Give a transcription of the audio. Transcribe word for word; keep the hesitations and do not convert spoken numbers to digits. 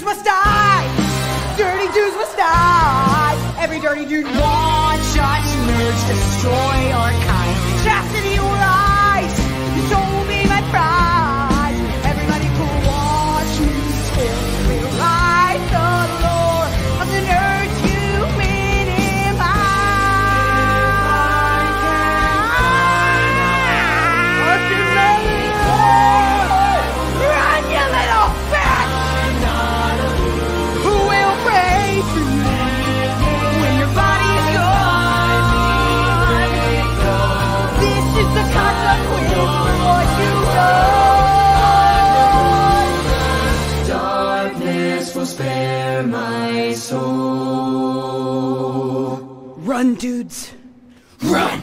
must die! Dirty dudes must die! Every dirty dude wants shots, nerds destroy our kind. Chastity or ice, you sold me my prize. Everybody could watch me spill me right the lore of the nerds you spare my soul. Run, dudes. Run!